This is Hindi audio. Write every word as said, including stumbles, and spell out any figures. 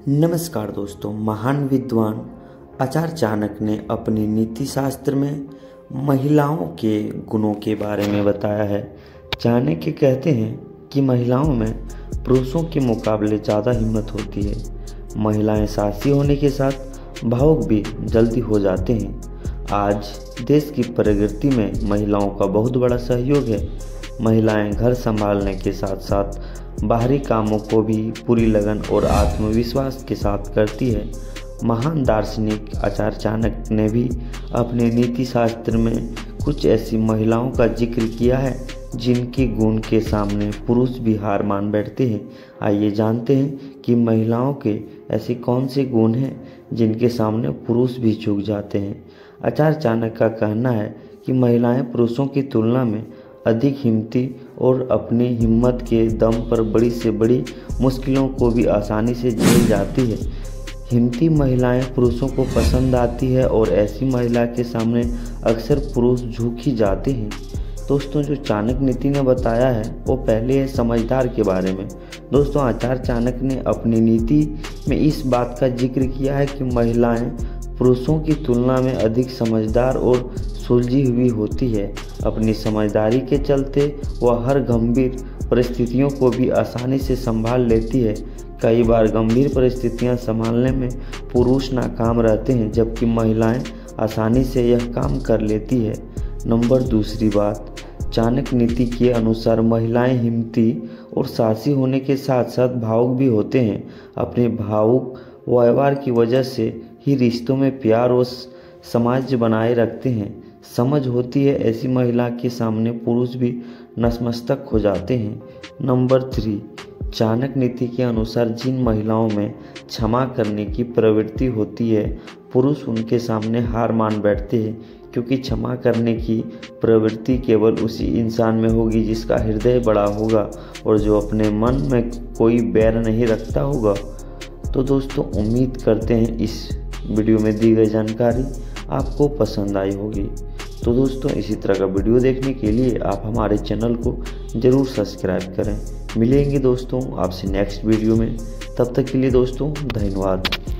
नमस्कार दोस्तों, महान विद्वान आचार्य चाणक्य ने अपने नीति शास्त्र में महिलाओं के गुणों के बारे में बताया है। चाणक्य कहते हैं कि महिलाओं में पुरुषों के मुकाबले ज़्यादा हिम्मत होती है। महिलाएं साहसी होने के साथ भावुक भी जल्दी हो जाते हैं। आज देश की प्रगति में महिलाओं का बहुत बड़ा सहयोग है। महिलाएं घर संभालने के साथ साथ बाहरी कामों को भी पूरी लगन और आत्मविश्वास के साथ करती है। महान दार्शनिक आचार्य चाणक्य ने भी अपने नीति शास्त्र में कुछ ऐसी महिलाओं का जिक्र किया है जिनके गुण के सामने पुरुष भी हार मान बैठते हैं। आइए जानते हैं कि महिलाओं के ऐसे कौन से गुण हैं जिनके सामने पुरुष भी झुक जाते हैं। आचार्य चाणक्य का कहना है कि महिलाएं पुरुषों की तुलना में अधिक हिम्मती और अपनी हिम्मत के दम पर बड़ी से बड़ी मुश्किलों को भी आसानी से झेल जाती है। हिम्मती महिलाएं पुरुषों को पसंद आती है और ऐसी महिला के सामने अक्सर पुरुष झुक ही जाते हैं। दोस्तों, जो चाणक्य नीति ने बताया है वो पहले है समझदार के बारे में। दोस्तों, आचार्य चाणक्य ने अपनी नीति में इस बात का जिक्र किया है कि महिलाएं पुरुषों की तुलना में अधिक समझदार और सुलझी हुई होती है। अपनी समझदारी के चलते वह हर गंभीर परिस्थितियों को भी आसानी से संभाल लेती है। कई बार गंभीर परिस्थितियां संभालने में पुरुष नाकाम रहते हैं, जबकि महिलाएं आसानी से यह काम कर लेती है। नंबर दूसरी बात, चाणक्य नीति के अनुसार महिलाएं हिम्मती और साहसी होने के साथ साथ भावुक भी होते हैं। अपने भावुक व्यवहार की वजह से ही रिश्तों में प्यार और समाज बनाए रखते हैं। समझ होती है ऐसी महिला के सामने पुरुष भी नतमस्तक हो जाते हैं। नंबर थ्री, चाणक्य नीति के अनुसार जिन महिलाओं में क्षमा करने की प्रवृत्ति होती है, पुरुष उनके सामने हार मान बैठते हैं, क्योंकि क्षमा करने की प्रवृत्ति केवल उसी इंसान में होगी जिसका हृदय बड़ा होगा और जो अपने मन में कोई बैर नहीं रखता होगा। तो दोस्तों, उम्मीद करते हैं इस वीडियो में दी गई जानकारी आपको पसंद आई होगी। तो दोस्तों, इसी तरह का वीडियो देखने के लिए आप हमारे चैनल को ज़रूर सब्सक्राइब करें। मिलेंगे दोस्तों आपसे नेक्स्ट वीडियो में। तब तक के लिए दोस्तों धन्यवाद।